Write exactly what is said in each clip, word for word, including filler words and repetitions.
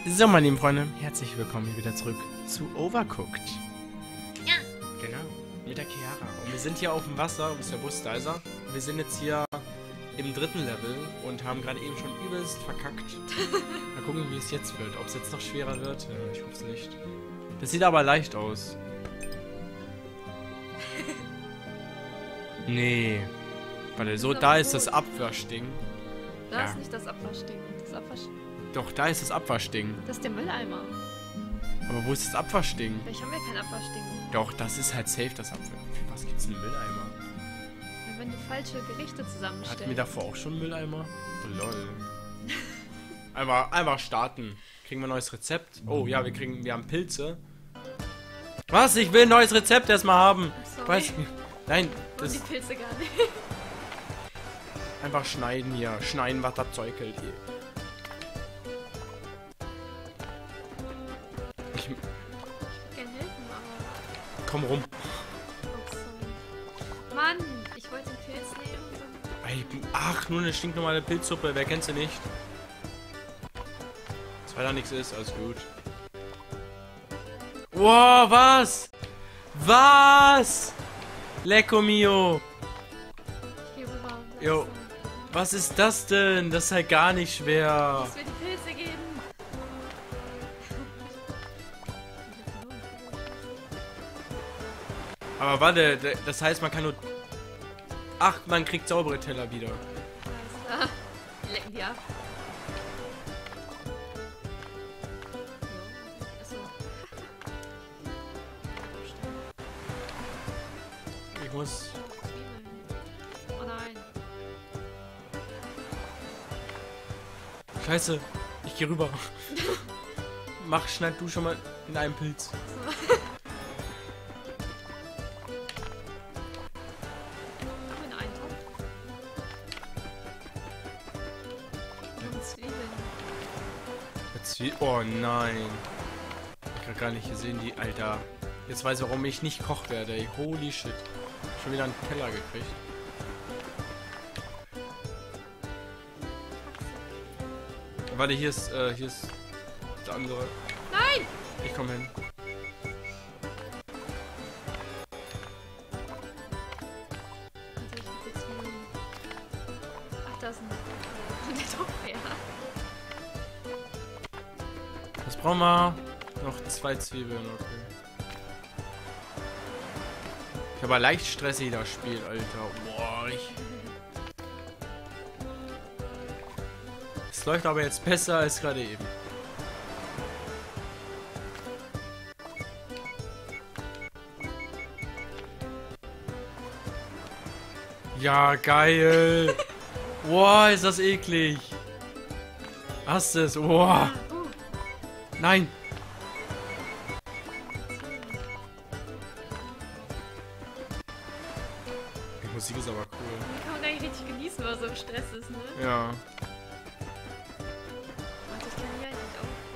So, meine lieben Freunde, herzlich willkommen hier wieder zurück zu Overcooked. Ja. Genau, mit der Chiara. Und wir sind hier auf dem Wasser, ist der Bus, da ist er. Wir sind jetzt hier im dritten Level und haben gerade eben schon übelst verkackt. Mal gucken, wie es jetzt wird. Ob es jetzt noch schwerer wird. Ja, ich hoffe es nicht. Das sieht aber leicht aus. Nee. Warte, so, da ist das Abwaschding. Da Ja. ist nicht das Abwaschding. Das Abwaschding. Doch, da ist das Abwaschding. Das ist der Mülleimer. Aber wo ist das Abwaschding? Vielleicht haben wir kein Abwaschding. Doch, das ist halt safe, das Abwaschding. Für was gibt's einen Mülleimer? Ja, wenn du falsche Gerichte zusammenstellst. Hatten wir davor auch schon einen Mülleimer? Oh, lol. Einfach, einfach starten. Kriegen wir ein neues Rezept? Oh ja, wir kriegen, wir haben Pilze. Was? Ich will ein neues Rezept erstmal haben. Sorry. Was? Nein, Und die das Pilze gar nicht. einfach schneiden hier. Schneiden, was das Zeug hält hier. Ich, Ich würde gerne helfen, aber... komm rum. Oh, sorry. Mann, ich wollte den Pilz nehmen und dann... Ey, ach, nur eine stinknormale Pilzsuppe. Wer kennt sie nicht? Dass weiter nichts ist, alles gut. Wow, was? Was? Lecco mio. Ich gehe rüber. Lass Jo. es sein. Was ist das denn? Das ist halt gar nicht schwer. Dass wir die Pilze geben. Aber warte, d- das heißt, man kann nur... Ach, man kriegt saubere Teller wieder. Alles klar. Die lecken die ab. Jo. Achso. Ich muss... Zwiebeln. Oh nein. Scheiße, ich geh rüber. Mach, schneid du schon mal in einem Pilz. Haben wir einen Eintopf? Wir haben Zwiebeln. Zwie oh nein. Ich hab gar nicht gesehen, die... Alter. Jetzt weiß ich, warum ich nicht Koch werde, ey. Holy shit. Schon wieder einen Teller gekriegt. Warte, hier ist, äh, hier ist der andere. Nein! Ich komm hin. Warte, ich hab die Zwiebeln. Ach, da ist ein... Der Topf, ja. Was brauchen wir? Noch zwei Zwiebeln, okay. Ich habe leicht stressig das Spiel, Alter. Boah, ich... Es läuft aber jetzt besser als gerade eben. Ja, geil. Boah, ist das eklig. Hast es? Boah. Ah, uh. Nein. Die Musik ist aber cool. Die kann man gar nicht richtig genießen, weil so im Stress ist, ne? Ja. Warte, ich kann hier eigentlich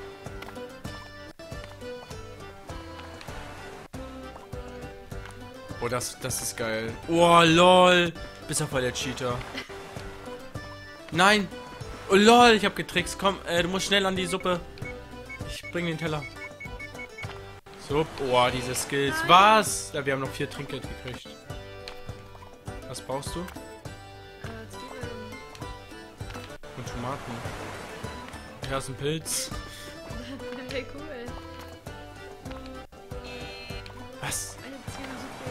auch. Oh, das, das ist geil. Oh, lol. Bist ja voll der Cheater. Nein. Oh, lol, ich hab getrickst. Komm, äh, du musst schnell an die Suppe. Ich bring den Teller. So, oh, diese Skills. Nein. Was? Ja, wir haben noch vier Trinkgeld gekriegt. Was brauchst du? Äh, Zwiebeln. Und Tomaten. Hier ist ein Pilz. Okay, cool. Was? Eine Zwiebelsuppe.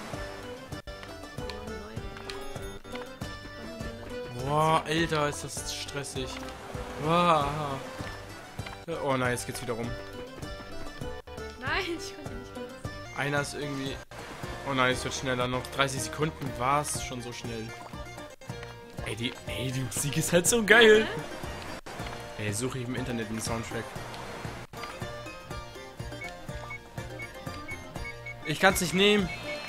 Oh, Boah, Alter, ist das stressig. Boah. Oh nein, jetzt geht's wieder rum. nein, ich konnte nicht mehr. Einer ist irgendwie... Oh nein, es wird schneller. Noch dreißig Sekunden war es schon so schnell. Ey, die, ey, die Musik ist halt so geil. Ey, suche ich im Internet einen Soundtrack. Ich kann's nicht nehmen.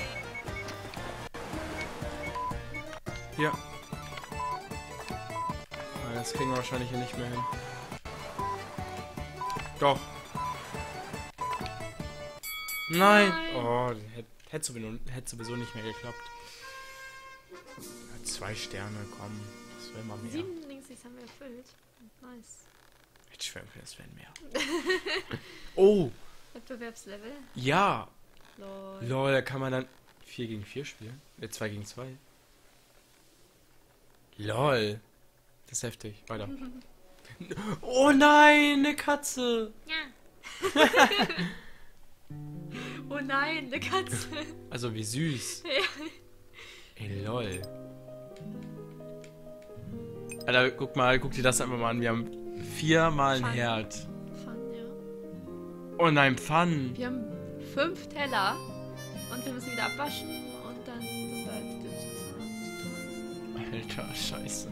Hier. Nein, das kriegen wir wahrscheinlich hier nicht mehr hin. Doch. Nein. Nein. Oh, hätte hätt sowieso, hätt sowieso nicht mehr geklappt. Ja, zwei Sterne, komm. Das wäre mal mehr. Sieben Links, haben wir erfüllt. Nice. hätte schwören können, es wären mehr. Oh! Wettbewerbslevel? Ja! Lol. Lol, da kann man dann vier gegen vier spielen. Ne, zwei gegen zwei. Lol. Das ist heftig. Weiter. Oh nein, eine Katze! Ja. Oh nein, eine Katze. Also wie süß. Ja. Ey, lol. Alter, guck mal, guck dir das einfach mal an. Wir haben viermal ein Pfannen. Herd. Pfannen, ja. Oh nein, Pfannen. Wir haben fünf Teller und wir müssen wieder abwaschen und dann sind da jetzt die Alter, scheiße.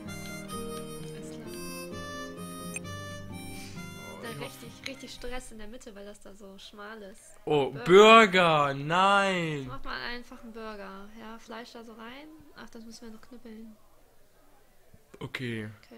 Da richtig, richtig Stress in der Mitte, weil das da so schmal ist. Oh, Burger. Burger, nein. Mach mal einfach einen Burger. Ja, Fleisch da so rein. Ach, das müssen wir noch knüppeln. Okay. Okay.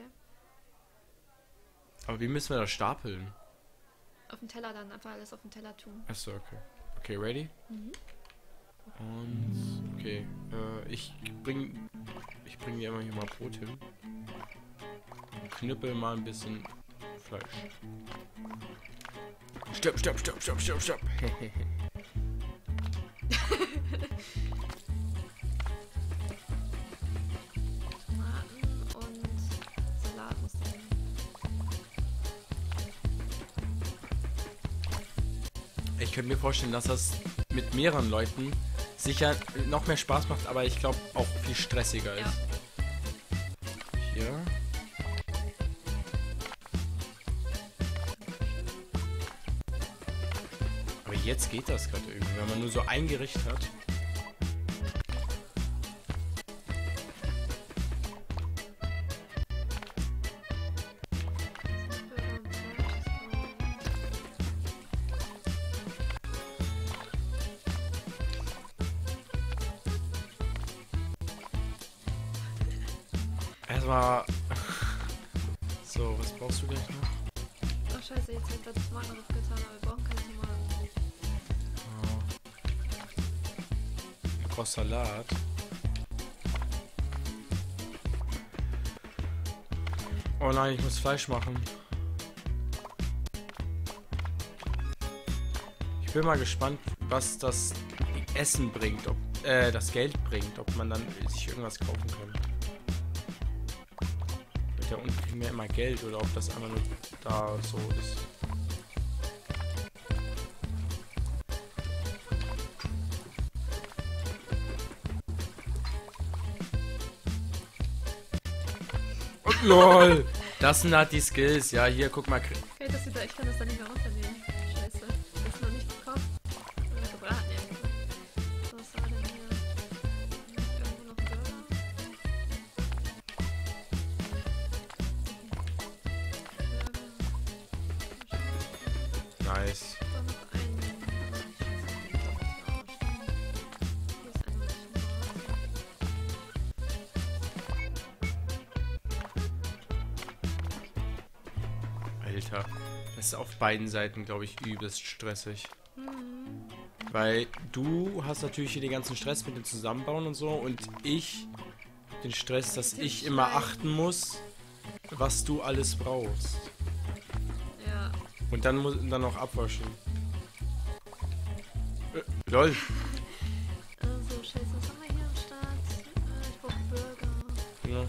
Aber wie müssen wir das stapeln? Auf den Teller dann, einfach alles auf den Teller tun. Achso, okay. Okay, ready? Mhm. Und, okay. Äh, ich bring, ich bring dir immer hier mal Brot hin. Knüppel mal ein bisschen Fleisch. Stopp, stopp, stopp, stopp, stopp, stopp. Tomaten und Salat muss sein. Ich könnte mir vorstellen, dass das mit mehreren Leuten sicher noch mehr Spaß macht, aber ich glaube auch viel stressiger Ja. ist. Hier. Aber jetzt geht das gerade irgendwie, wenn man nur so ein Gericht hat. Erstmal. So, was brauchst du gleich noch? Oh scheiße, jetzt hat das Tomaten drauf getan, aber wir brauchen keine Tomaten. Oh. Du brauchst Salat. Oh nein, ich muss Fleisch machen. Ich bin mal gespannt, was das Essen bringt, ob äh, das Geld bringt, ob man dann sich irgendwas kaufen kann. Mit der unten kriegen wir immer Geld oder ob das einfach nur da so ist. Und lol! Das sind halt die Skills. Ja, hier, guck mal. Okay, das wieder, ich kann das dann nicht mehr runternehmen. Scheiße. Das ist noch nicht gekocht. Oder gebraten irgendwo. So, was war denn hier? Nicht irgendwo noch ein Burger? Nice. Da noch ein... Hier ist ein Alter. Das ist auf beiden Seiten, glaube ich, übelst stressig. Mhm. Weil du hast natürlich hier den ganzen Stress mit dem Zusammenbauen und so und ich den Stress, dass Den ich immer Schneiden. achten muss, was du alles brauchst. Ja. Und dann muss dann noch abwaschen. Äh, lol. Also, scheiße, was haben wir hier am Start? Äh, ich brauche Burger. Ja.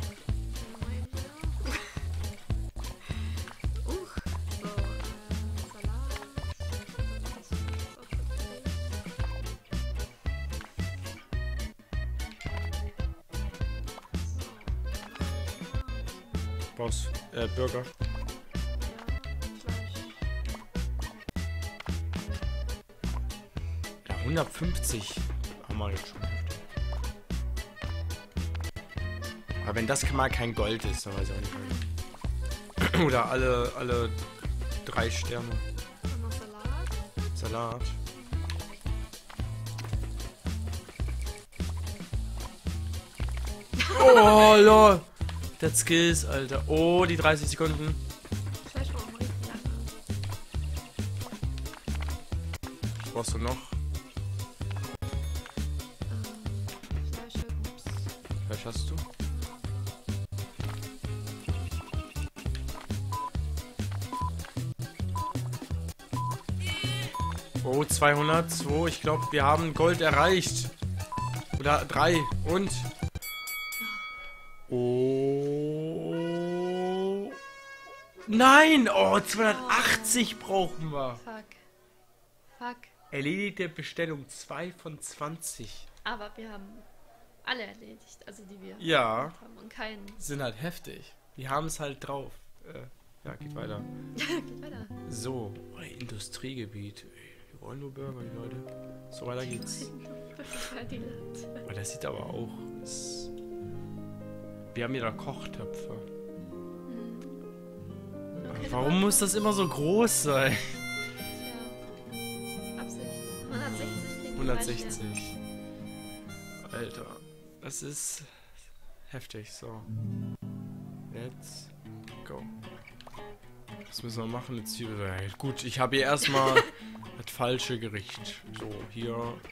Uch, so, äh, Salat. Das ist auch so. Brauchst äh, Burger. Ja, Fleisch. Ja, hundertfünfzig haben wir jetzt schon. Aber wenn das mal kein Gold ist, dann weiß ich auch nicht mehr. Oder alle, alle drei Sterne. Und noch Salat. Salat. Oh, lol. Das Skills, Alter. Oh, die dreißig Sekunden. Fleisch brauchen wir richtig lange. Was brauchst du noch? Ähm, Fleisch, ups. Fleisch hast du? Oh, zweihundert, zwei. Ich glaube, wir haben Gold erreicht. Oder drei. Und? Oh. Nein! Oh, zweihundertachtzig brauchen wir. Fuck. Fuck. Erledigte Bestellung zwei von zwanzig. Aber wir haben alle erledigt, also die wir Ja. gemacht haben und keinen. Sind halt heftig. Die haben es halt drauf. Äh, ja, geht weiter. Geht weiter. So, oh, Industriegebiet. Wir wollen nur Burger, die Leute. So, weiter geht's. Die Latte. Oh, das sieht aber auch... Ist... Wir haben hier da Kochtöpfe. Hm. Okay, Warum muss das immer so groß sein? Ja. Absicht. hundertsechzig klingt hundertsechzig. Alter, das ist heftig. So. Let's go. Was müssen wir machen? Eine Zwiebel. Ja, gut, ich habe hier erstmal das falsche Gericht. So, hier.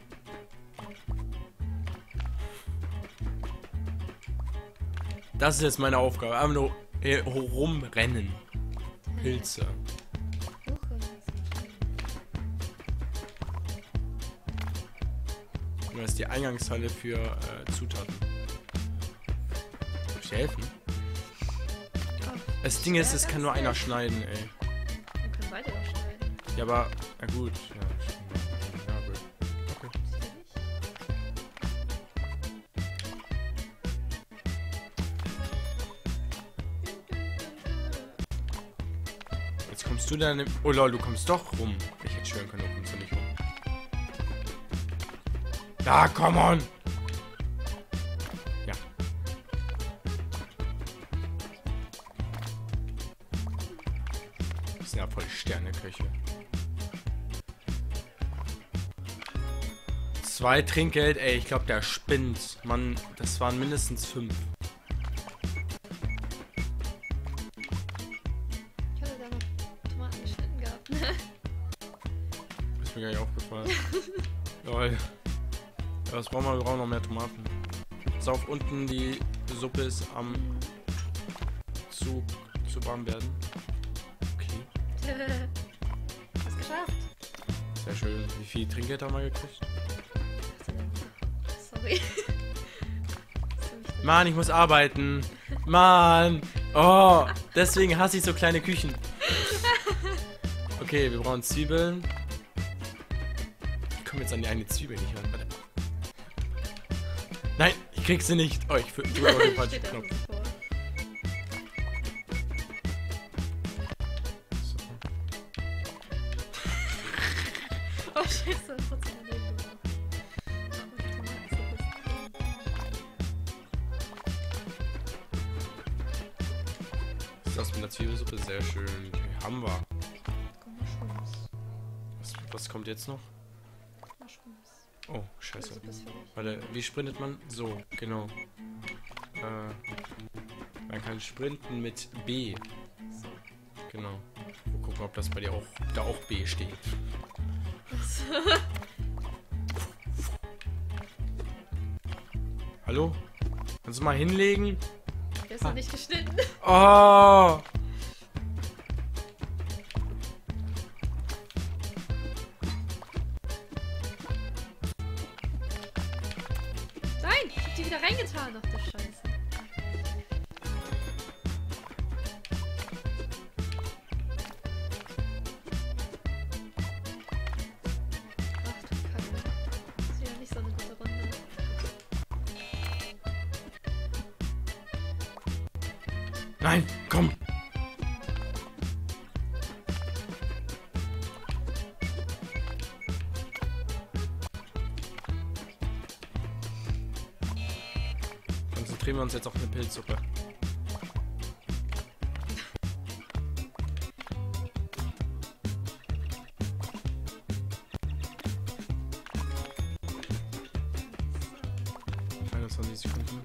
Das ist jetzt meine Aufgabe. Einfach nur hier rumrennen. Pilze. Das ist die Eingangshalle für äh, Zutaten. Soll ich dir helfen? Das Ding ist, es kann nur einer schneiden, ey. Wir können beide auch schneiden. Ja, aber, na gut. Ja, ja gut. Okay. Jetzt kommst du dann im... Oh lol, du kommst doch rum. Ich hätte schwören können, du kommst doch nicht rum. Da, come on! Ja. Das sind ja voll Sterneköche. Zwei Trinkgeld, ey, ich glaube, der spinnt. Mann, das waren mindestens fünf. Ich hatte da noch Tomaten geschnitten gehabt, ne? Ist mir gar nicht aufgefallen. Lol. Ja, was brauchen wir? Wir brauchen noch mehr Tomaten. Pass auf, unten die Suppe ist am zu, zu warm werden. Okay, Hast geschafft. sehr schön. Wie viel Trinkgeld haben wir gekriegt? Sorry. Mann, ich muss arbeiten. Mann. Oh, deswegen hasse ich so kleine Küchen. Okay, wir brauchen Zwiebeln. Ich komme jetzt an die eine Zwiebel nicht ran. Warte. Nein, ich krieg sie nicht. Oh, ich drücke auf den falschen Knopf. So. Oh, scheiße, trotzdem daneben gemacht. Das ist das mit der Zwiebelsuppe sehr schön. Okay, haben wir. Was, was kommt jetzt noch? Oh, scheiße. Warte, wie sprintet man? So, genau. Äh, man kann sprinten mit B. Genau. Mal gucken, ob das bei dir auch, da auch B steht. Hallo? Kannst du mal hinlegen? Der ist noch nicht geschnitten. Oh! Nein, ich hab die wieder reingetan. Ach du Scheiße. Ach du Kacke. Das ist wieder nicht so eine gute Runde. Nein, komm! Konzentrieren wir uns jetzt auf eine Pilzsuppe. einundzwanzig Sekunden.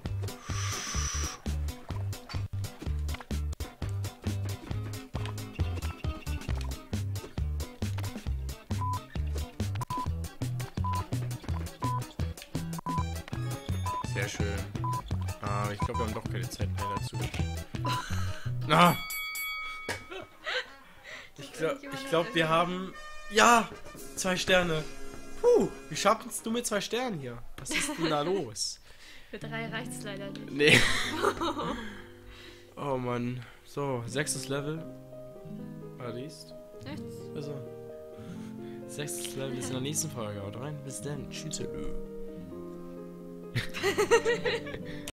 Sehr schön. Ah, ich glaube, wir haben doch keine Zeit mehr dazu. Ah. Ich glaube, ich glaub, wir haben Ja! Zwei Sterne. Puh, wie schaffst du mit zwei Sternen hier? Was ist denn da los? Für drei reicht's leider nicht. Nee. Oh Mann. So, sechstes Level. Alice. Echt? Also. Sechstes Level ist in der nächsten Folge. Haut rein. Bis dann. Tschüss.